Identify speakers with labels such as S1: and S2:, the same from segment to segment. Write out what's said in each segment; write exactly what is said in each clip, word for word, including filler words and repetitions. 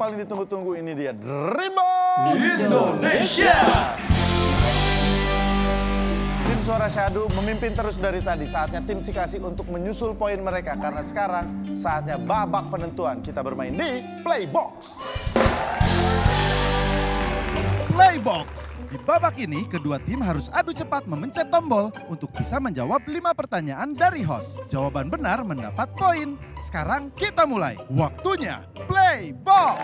S1: paling ditunggu-tunggu ini dia Dream Box
S2: Indonesia.
S1: Tim Suara Syahdu memimpin terus dari tadi. Saatnya tim Sikasik untuk menyusul poin mereka. Karena sekarang saatnya babak penentuan. Kita bermain di Playbox.
S3: Playbox. Di babak ini, kedua tim harus adu cepat memencet tombol untuk bisa menjawab lima pertanyaan dari host. Jawaban benar mendapat poin. Sekarang kita mulai. Waktunya Playbox.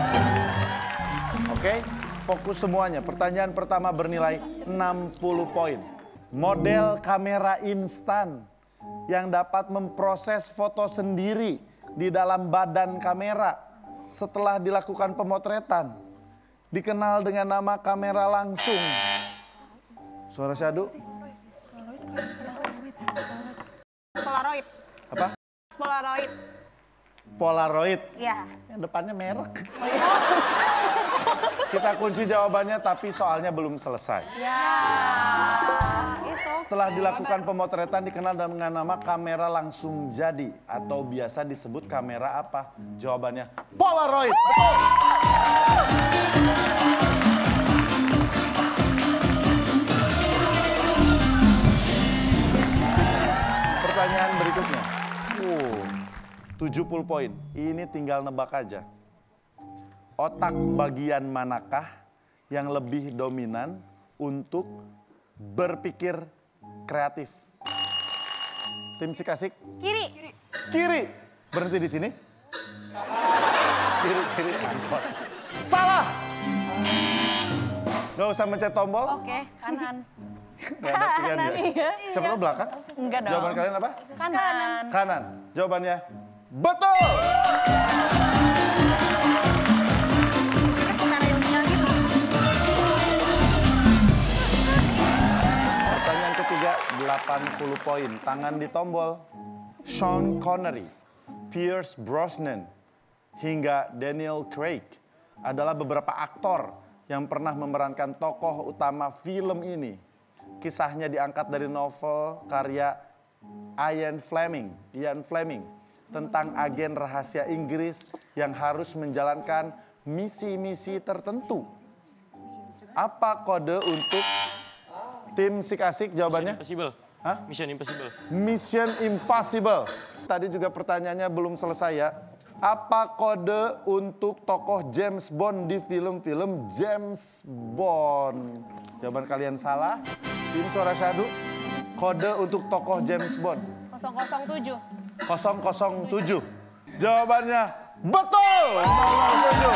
S1: Oke, fokus semuanya. Pertanyaan pertama bernilai enam puluh poin. Model kamera instan yang dapat memproses foto sendiri di dalam badan kamera setelah dilakukan pemotretan. Dikenal dengan nama kamera langsung. Suara Syahdu.
S4: Polaroid.
S1: Apa?
S4: Polaroid.
S1: Polaroid.
S4: Iya.
S1: Yang depannya merek. Kita kunci jawabannya tapi soalnya belum selesai.
S4: Ya.
S1: Setelah dilakukan pemotretan dikenal dengan nama kamera langsung jadi atau biasa disebut kamera apa? Jawabannya Polaroid. Betul. Pertanyaan berikutnya. Uh, tujuh puluh poin. Ini tinggal nebak aja. Otak bagian manakah yang lebih dominan untuk berpikir kreatif? Tim Sikasik?
S4: Kiri.
S1: Kiri. Berhenti di sini. Kiri, kiri, angkot. Salah. Gak usah mencet tombol.
S4: Oke, kanan.
S1: Gak ada pilihan ya.
S4: Iya,
S1: Siapa
S4: iya.
S1: tahu belakang?
S4: Enggak dong.
S1: Jawaban kalian apa?
S4: Kanan.
S1: Kanan. Jawabannya betul. Pertanyaan ketiga, delapan puluh poin. Tangan di tombol. Sean Connery, Pierce Brosnan, hingga Daniel Craig adalah beberapa aktor yang pernah memerankan tokoh utama film ini. Kisahnya diangkat dari novel karya Ian Fleming, Ian Fleming tentang agen rahasia Inggris yang harus menjalankan misi-misi tertentu. Apa kode untuk tim Sikasik jawabannya?
S5: Impossible.
S1: Hah?
S5: Mission Impossible.
S1: Mission Impossible. Tadi juga pertanyaannya belum selesai ya. Apa kode untuk tokoh James Bond di film-film James Bond? Jawaban kalian salah. Tim Suara Syahdu. Kode untuk tokoh James Bond.
S4: nol nol tujuh.
S1: nol nol tujuh. Jawabannya betul. nol nol tujuh.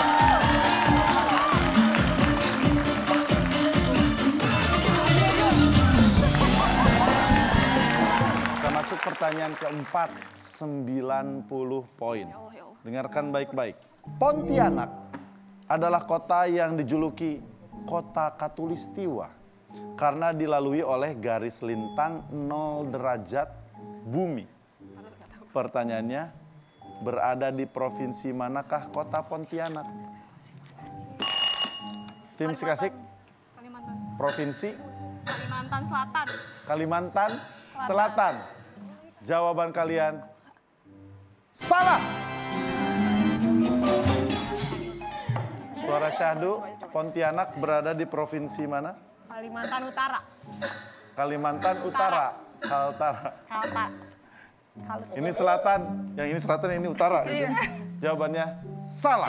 S1: Kita masuk pertanyaan keempat, sembilan puluh poin. Dengarkan baik-baik. Pontianak adalah kota yang dijuluki kota Katulistiwa karena dilalui oleh garis lintang nol derajat bumi. Pertanyaannya, berada di provinsi manakah kota Pontianak? Tim Sikasik?
S4: Kalimantan.
S1: Provinsi?
S4: Kalimantan Selatan.
S1: Kalimantan Selatan. Jawaban kalian salah. Suara Syahdu, Pontianak berada di provinsi mana?
S4: Kalimantan Utara.
S1: Kalimantan Utara. Kaltara.
S4: Kalta.
S1: Ini selatan, yang ini selatan, yang ini utara. Gitu. Jawabannya salah.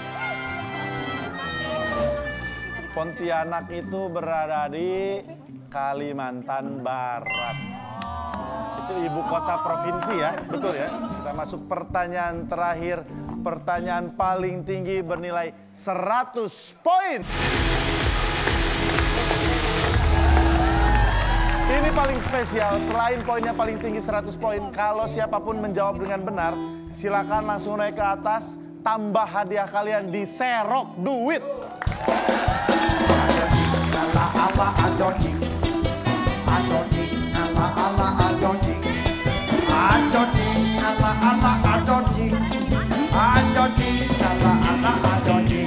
S1: Pontianak itu berada di Kalimantan Barat. Itu ibu kota provinsi ya, betul ya. Kita masuk pertanyaan terakhir. Pertanyaan paling tinggi bernilai seratus poin. Ini paling spesial, selain poinnya paling tinggi seratus poin, kalau siapapun menjawab dengan benar, silakan langsung naik ke atas, tambah hadiah kalian di serok duit.
S2: Ala ala adoji, adoji, ala ala adoji, adoji, ala ala adoji, adoji, ala ala adoji.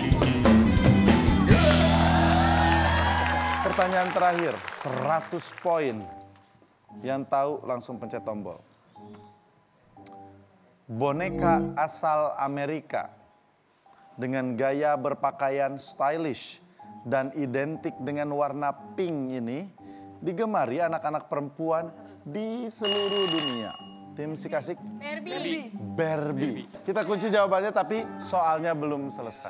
S1: Pertanyaan terakhir, seratus poin. Yang tahu langsung pencet tombol. Boneka asal Amerika dengan gaya berpakaian stylish dan identik dengan warna pink ini digemari anak-anak perempuan di seluruh dunia? Tim Sikasik?
S4: Barbie.
S1: Barbie. Kita kunci jawabannya tapi soalnya belum selesai.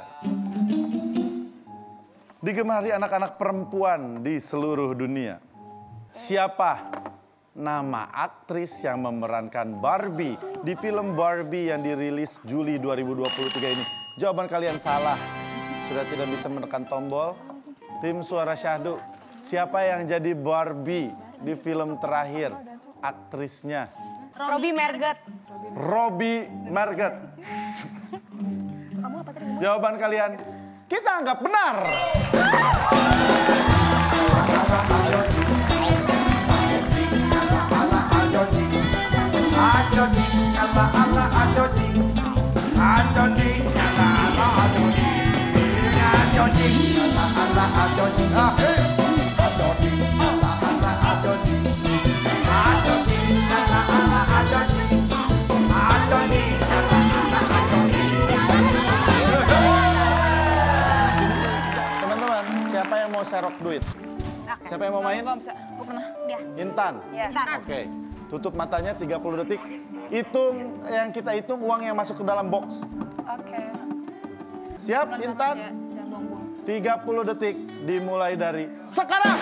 S1: Digemari anak-anak perempuan di seluruh dunia. Siapa nama aktris yang memerankan Barbie di film Barbie yang dirilis Juli dua ribu dua puluh tiga ini? Jawaban kalian salah. Sudah tidak bisa menekan tombol. Tim Suara Syahdu, siapa yang jadi Barbie di film terakhir? Aktrisnya?
S4: Robbie Margot.
S1: Robbie Margot.
S4: Kamu apa tadi?
S1: Jawaban kalian kita anggap benar. Teman-teman, siapa yang mau serok duit? Siapa yang mau main?
S4: Gue bisa. Gue pernah. Dia.
S1: Intan?
S4: Iya.
S1: Oke, tutup matanya tiga puluh detik. Hitung, yang kita hitung uang yang masuk ke dalam box.
S4: Oke.
S1: Siap, Intan?
S4: Jangan buang-buang.
S1: tiga puluh detik dimulai dari sekarang.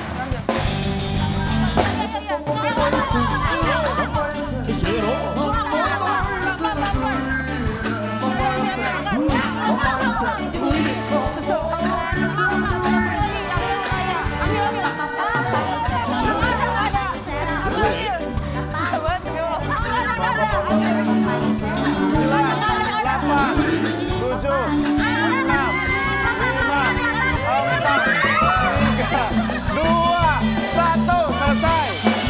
S1: delapan, tujuh, enam, lima, empat, tiga, dua, satu, selesai.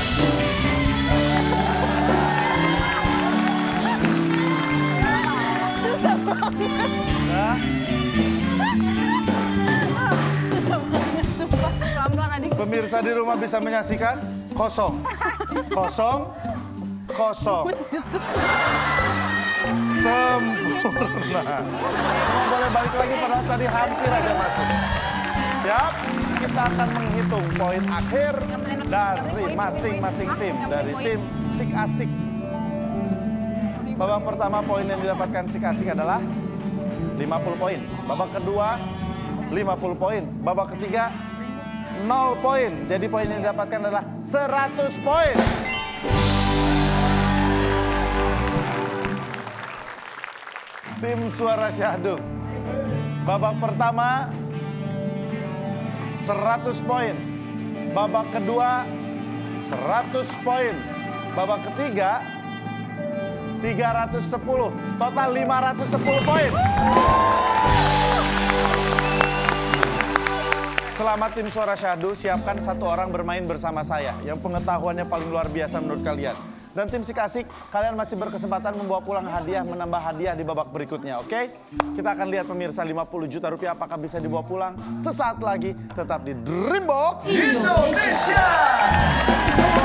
S1: Nah,
S4: Pelan-pelan adik.
S1: pemirsa di rumah bisa menyaksikan kosong, kosong, kosong. Sempurna. Semua boleh balik lagi padahal tadi hampir aja masuk. Siap? Kita akan menghitung poin akhir dari masing-masing tim. Dari tim Sik Asik. Babak pertama poin yang didapatkan Sik Asik adalah lima puluh poin. Babak kedua lima puluh poin. Babak ketiga nol poin. Jadi poin yang didapatkan adalah seratus poin. Tim Suara Syahdu. Babak pertama seratus poin. Babak kedua seratus poin. Babak ketiga tiga ratus sepuluh. Total lima ratus sepuluh poin. Selamat tim Suara Syahdu, siapkan satu orang bermain bersama saya yang pengetahuannya paling luar biasa menurut kalian. Dan tim Sik Asik, kalian masih berkesempatan membawa pulang hadiah, menambah hadiah di babak berikutnya, oke? Okay? Kita akan lihat pemirsa lima puluh juta rupiah apakah bisa dibawa pulang sesaat lagi. Tetap di Dreambox
S2: Indonesia.